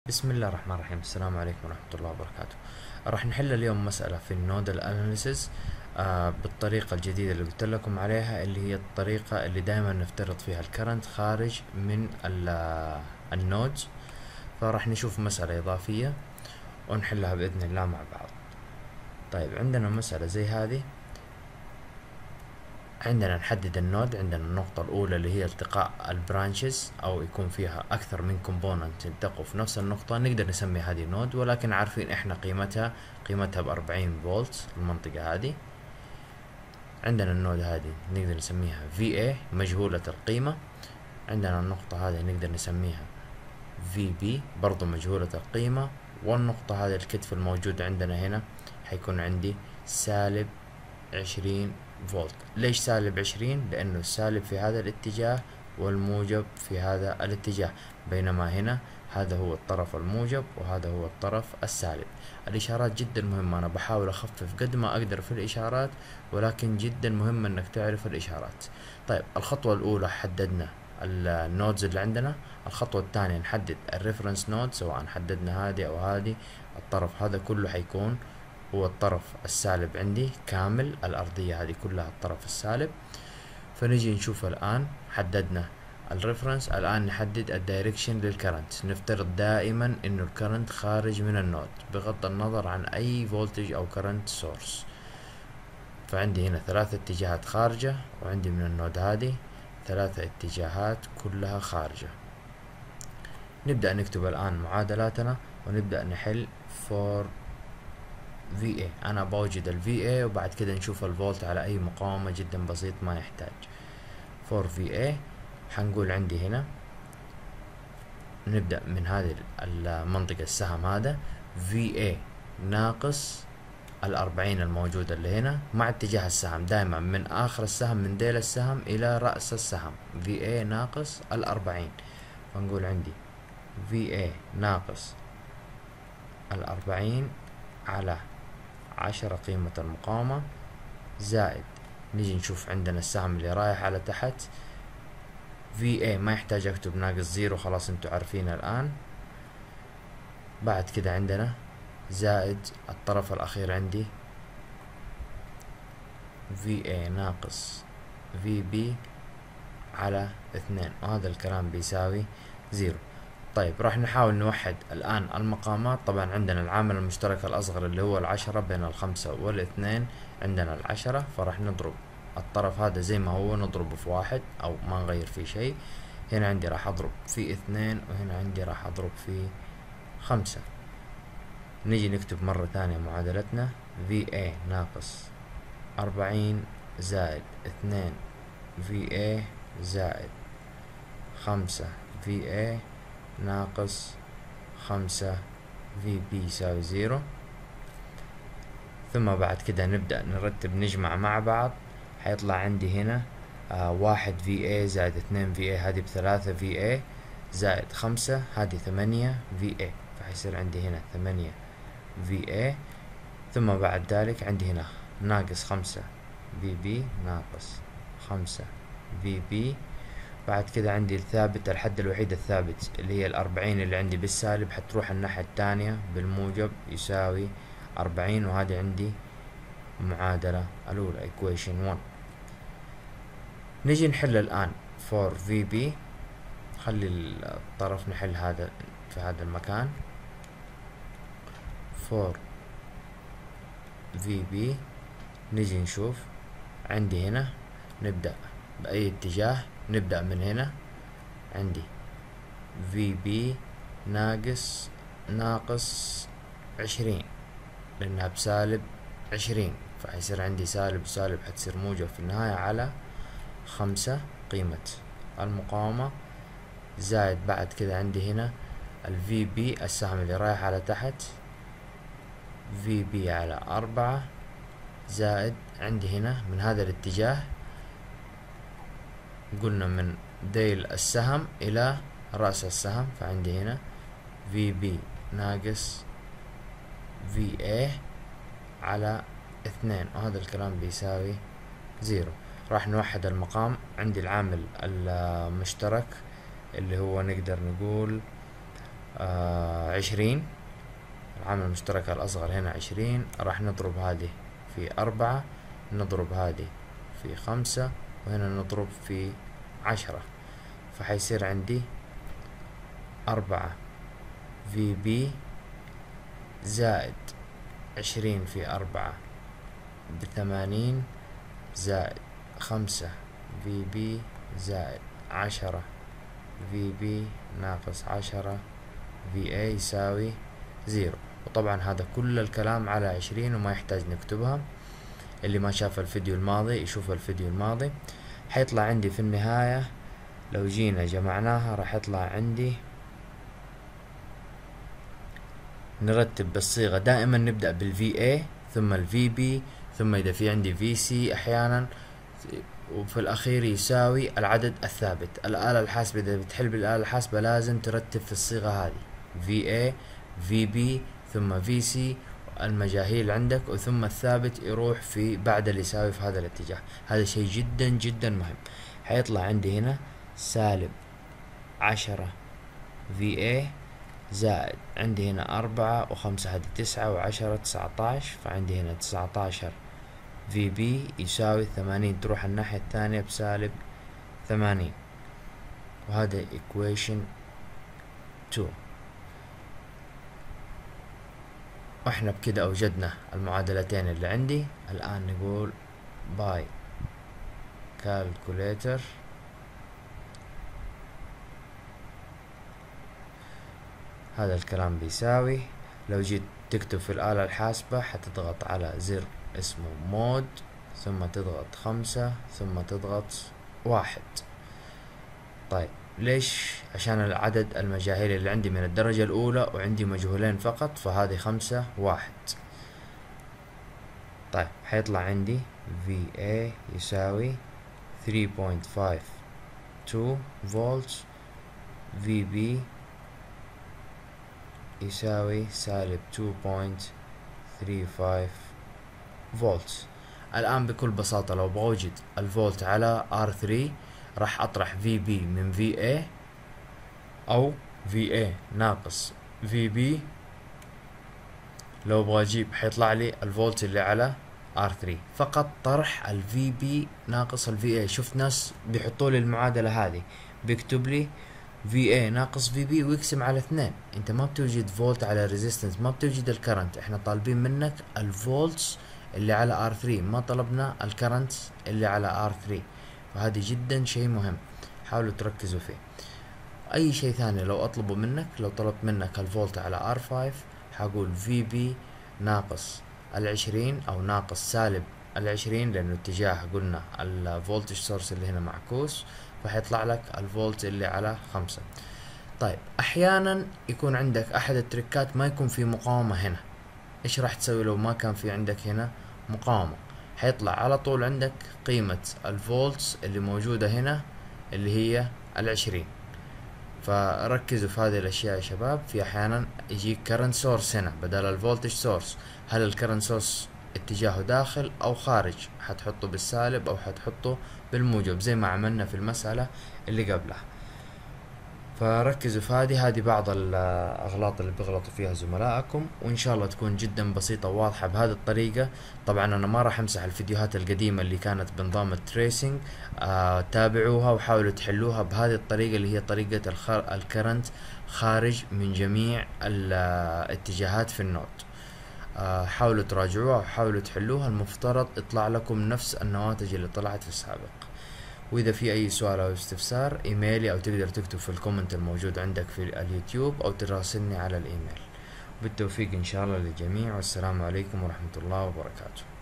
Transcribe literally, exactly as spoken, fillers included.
بسم الله الرحمن الرحيم. السلام عليكم ورحمة الله وبركاته. راح نحل اليوم مسألة في النودل اناليسيس آه بالطريقة الجديدة اللي قلت لكم عليها، اللي هي الطريقة اللي دائما نفترض فيها الكرنت خارج من النودز. فراح نشوف مسألة إضافية ونحلها بإذن الله مع بعض. طيب، عندنا مسألة زي هذه. عندنا نحدد النود، عندنا النقطة الأولى اللي هي التقاء البرانشز، أو يكون فيها أكثر من كومبوننت يلتقوا في نفس النقطة، نقدر نسمي هذه نود، ولكن عارفين إحنا قيمتها قيمتها بأربعين فولت المنطقة هذه. عندنا النود هذه نقدر نسميها في اي مجهولة القيمة. عندنا النقطة هذه نقدر نسميها في بي برضو مجهولة القيمة. والنقطة هذه الكتف الموجود عندنا هنا حيكون عندي سالب عشرين فولت. ليش سالب عشرين؟ لأنه السالب في هذا الاتجاه والموجب في هذا الاتجاه، بينما هنا هذا هو الطرف الموجب وهذا هو الطرف السالب. الإشارات جدا مهمة، أنا بحاول أخفف قد ما أقدر في الإشارات، ولكن جدا مهم أنك تعرف الإشارات. طيب، الخطوة الأولى حددنا النودز اللي عندنا. الخطوة الثانية نحدد الريفرنس نود، سواء حددنا هذه أو هذه. الطرف هذا كله حيكون هو الطرف السالب عندي كامل، الأرضية هذه كلها الطرف السالب. فنجي نشوف الآن حددنا الريفرنس، الآن نحدد الدايركشن للكرنت. نفترض دائما إنه الكرنت خارج من النود بغض النظر عن أي فولتج أو كرنت سورس. فعندي هنا ثلاثة اتجاهات خارجة، وعندي من النود هذه ثلاثة اتجاهات كلها خارجة. نبدأ نكتب الآن معادلاتنا ونبدأ نحل فور في اي. انا بوجد ال في اي وبعد كده نشوف الفولت على اي مقاومة، جدا بسيط ما يحتاج. فور في اي حنقول عندي هنا، نبدأ من هذه المنطقة السهم هذا في اي ناقص الأربعين الموجودة اللي هنا مع اتجاه السهم، دائما من آخر السهم من ديل السهم إلى رأس السهم في اي ناقص الأربعين. فنقول عندي في اي ناقص الأربعين على عشرة قيمة المقاومة، زائد نيجي نشوف عندنا السهم اللي رايح على تحت في اي ما يحتاج اكتب ناقص زيرو، خلاص انتو عارفين الآن. بعد كده عندنا زائد الطرف الأخير عندي في اي ناقص في بي على اثنين، وهذا الكلام بيساوي زيرو. طيب، راح نحاول نوحد الآن المقامات. طبعا عندنا العامل المشترك الأصغر اللي هو العشرة، بين الخمسة والاثنين عندنا العشرة، فراح نضرب الطرف هذا زي ما هو، نضربه في واحد أو ما نغير فيه شيء. هنا عندي راح أضرب في اثنين، وهنا عندي راح أضرب في خمسة. نيجي نكتب مرة ثانية معادلتنا في اي ناقص أربعين زائد اثنين في اي زائد خمسة في اي ناقص خمسة في بي يساوي زيرو. ثم بعد كده نبدأ نرتب نجمع مع بعض. حيطلع عندي هنا آه واحد في اي زائد اثنين في اي، هذه بثلاثة في اي زائد خمسة، هذه ثمانية في اي، فحيصير عندي هنا ثمانية في اي. ثم بعد ذلك عندي هنا ناقص خمسة في بي ناقص خمسة في بي. بعد كده عندي الثابت، الحد الوحيد الثابت اللي هي الأربعين اللي عندي بالسالب، حتروح الناحية الثانية بالموجب، يساوي أربعين. وهذه عندي المعادلة الأولى equation one. نجي نحل الآن for في بي. خلي الطرف نحل هذا في هذا المكان. for في بي نجي نشوف عندي هنا، نبدأ بأي اتجاه. نبدأ من هنا، عندي في بي ناقص ناقص عشرين لأنها بسالب عشرين، فحيصير عندي سالب وسالب حتصير موجب في النهاية على خمسة قيمة المقاومة، زائد بعد كده عندي هنا الفي بي السهم اللي رايح على تحت في بي على أربعة، زائد عندي هنا من هذا الاتجاه، قلنا من ديل السهم إلى رأس السهم، فعندي هنا في بي ناقص في اي على اثنين، وهذا الكلام بيساوي زيرو. راح نوحد المقام. عندي العامل المشترك اللي هو نقدر نقول آه عشرين، العامل المشترك الأصغر هنا عشرين، راح نضرب هذه في أربعة، نضرب هذه في خمسة، وهنا نضرب في عشرة، فحيصير عندي أربعة في بي زائد عشرين في أربعة بثمانين، زائد خمسة في بي زائد عشرة في بي ناقص عشرة في اي يساوي زيرو. وطبعا هذا كل الكلام على عشرين وما يحتاج نكتبها. اللي ما شاف الفيديو الماضي يشوف الفيديو الماضي. حيطلع عندي في النهاية لو جينا جمعناها راح يطلع عندي، نرتب بالصيغة دائما نبدأ بالفي اي ثم الفي بي ثم إذا في عندي في سي أحيانا، وفي الأخير يساوي العدد الثابت. الآلة الحاسبة إذا بتحل بالآلة الحاسبة لازم ترتب في الصيغة هذه في اي في بي ثم في سي، المجاهيل عندك وثم الثابت يروح في بعد اللي يساوي في هذا الاتجاه. هذا شيء جدا جدا مهم. حيطلع عندي هنا سالب عشرة في اي زائد عندي هنا أربعة وخمسة هذه تسعة وعشرة تسعة عشر، فعندي هنا تسعة عشر في بي يساوي ثمانين، تروح الناحية الثانية بسالب ثمانين، وهذا equation two. واحنا بكده اوجدنا المعادلتين اللي عندي. الان نقول باي كالكوليتر هذا الكلام بيساوي، لو جيت تكتب في الآلة الحاسبة حتضغط على زر اسمه مود ثم تضغط خمسة ثم تضغط واحد. طيب ليش؟ عشان العدد المجاهيل اللي عندي من الدرجة الأولى وعندي مجهولين فقط، فهذه خمسة واحد. طيب حيطلع عندي في اي يساوي ثلاثة فاصلة خمسة اثنين فولت، في بي يساوي سالب اثنين فاصلة ثلاثة خمسة فولت. الآن بكل بساطة لو بوجد الفولت على آر ثلاثة راح أطرح في بي من في اي أو في اي ناقص في بي. لو ابغى اجيب حيطلع لي الفولت اللي على آر ثلاثة، فقط طرح الفي بي ناقص الفي اي. شفت ناس بيحطوا لي المعادلة هذه بيكتب لي في اي ناقص في بي ويقسم على اثنين. انت ما بتوجد فولت على ريزيستنس، ما بتوجد الكرنت. احنا طالبين منك الفولتس اللي على آر ثلاثة، ما طلبنا الكرنت اللي على آر ثلاثة. فهذه جدا شيء مهم، حاولوا تركزوا فيه. اي شيء ثاني لو اطلبه منك، لو طلبت منك الفولت على آر خمسة حقول في بي ناقص العشرين او ناقص سالب العشرين، لانه اتجاه قلنا الفولتج سورس اللي هنا معكوس، فحيطلع لك الفولت اللي على خمسة. طيب احيانا يكون عندك احد التريكات ما يكون في مقاومة هنا. ايش راح تسوي لو ما كان في عندك هنا مقاومة؟ حيطلع على طول عندك قيمة الفولتس اللي موجودة هنا اللي هي العشرين. فركزوا في هذه الاشياء يا شباب. في احيانا يجيك كرنت سورس هنا بدل الفولتج سورس، هل الكرنت سورس اتجاهه داخل او خارج؟ حتحطه بالسالب او حتحطه بالموجب زي ما عملنا في المسألة اللي قبلها. فركزوا في هذه هذه بعض الاغلاط اللي بيغلطوا فيها زملائكم، وان شاء الله تكون جدا بسيطة وواضحة بهذه الطريقة. طبعا انا ما راح امسح الفيديوهات القديمة اللي كانت بنظام التريسنج، آه تابعوها وحاولوا تحلوها بهذه الطريقة اللي هي طريقة الكرنت خارج من جميع الاتجاهات في النود. آه حاولوا تراجعوها وحاولوا تحلوها، المفترض يطلع لكم نفس النواتج اللي طلعت في السابق. واذا في اي سؤال او استفسار ايميلي، او تقدر تكتب في الكومنت الموجود عندك في اليوتيوب، او تراسلني على الايميل. بالتوفيق ان شاء الله للجميع، والسلام عليكم ورحمة الله وبركاته.